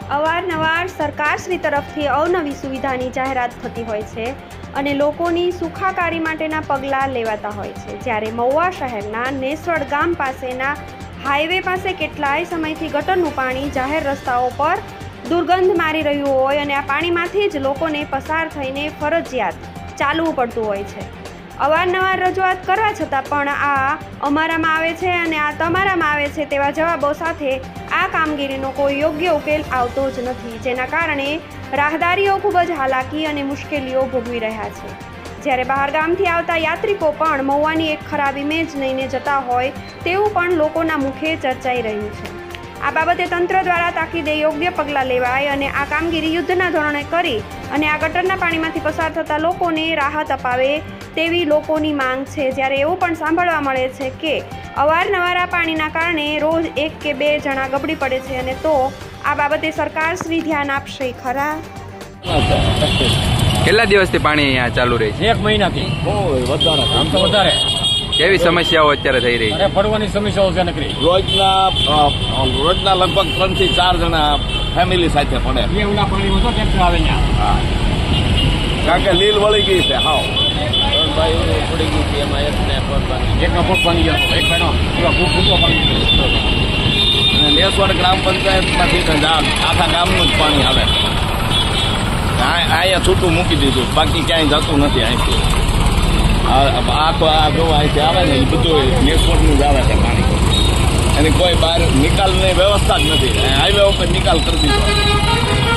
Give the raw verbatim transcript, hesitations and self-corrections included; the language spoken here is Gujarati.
અવારનવાર સરકારશ્રી તરફથી અવનવી સુવિધાની જાહેરાત થતી હોય છે અને લોકોની સુખાકારી માટેના પગલાં લેવાતા હોય છે। જ્યારે મહુવા શહેરના નેસવડ ગામ પાસેના હાઈવે પાસે કેટલાય સમયથી ગટરનું પાણી જાહેર રસ્તાઓ પર દુર્ગંધ મારી રહ્યું હોય અને આ પાણીમાંથી જ લોકોને પસાર થઈને ફરજિયાત ચાલવું પડતું હોય છે। અવારનવાર રજૂઆત કરવા છતાં પણ આ અમારામાં આવે છે અને આ તમારામાં આવે છે તેવા જવાબો સાથે આ કામગીરીનો કોઈ યોગ્ય ઉકેલ આવતો જ નથી, જેના કારણે રાહદારીઓ ખૂબ જ હાલાકી અને મુશ્કેલીઓ ભોગવી રહ્યા છે। જ્યારે બહારગામથી આવતા યાત્રિકો પણ મહુવાની એક ખરાબ ઇમેજ લઈને જતા હોય તેવું પણ લોકોના મુખે ચર્ચાઈ રહ્યું છે। આ બાબતે તંત્ર દ્વારા તાકીદે યોગ્ય પગલાં લેવાય અને આ કામગીરી યુદ્ધના ધોરણે કરી અને આ ગટરના પાણીમાંથી પસાર થતા લોકોને રાહત અપાવે તેવી લોકોની માંગ છે। જ્યારે એવું પણ સાંભળવા મળે છે કે અવારનવાર આ પાણીના કારણે રોજ એક કે બે જણા ગબડી પડે છે અને તો આ બાબતે સરકાર શ્રી ધ્યાન આપશે ખરા? કેટલા દિવસથી પાણી અહીંયા ચાલુ રહે છે? એક મહિનાથી વધારે આમ તો વધારે। કેવી સમસ્યાઓ અત્યારે થઈ રહી છે? પડવાની સમસ્યાઓ છે નકરી। રોજના રોજના લગભગ ત્રણ થી ચાર જણા ફેમિલી સાથે પડે। એવડા પાણીમાં તો ટ્રેક્ટર આવે ત્યાં, કારણ કે લીલ વળી ગઈ છે હાવ પડી ગઈ છે એમાં એક ને એકનો પગ પાણી ગયો, એક ભાઈનો એવા ખૂબ ફૂટો પાણી। અને નેસવડ ગ્રામ પંચાયતમાંથી આખા ગામનું જ પાણી આવે। અહીંયા છૂટું મૂકી દીધું, બાકી ક્યાંય જતું નથી અહીંથી। આખો આ જો અહીંથી આવે ને એ બધું નેસવડનું જ આવે છે પાણી, એની કોઈ બહાર નિકાલની વ્યવસ્થા જ નથી। હાઈવે ઉપર નિકાલ કરી દીધો।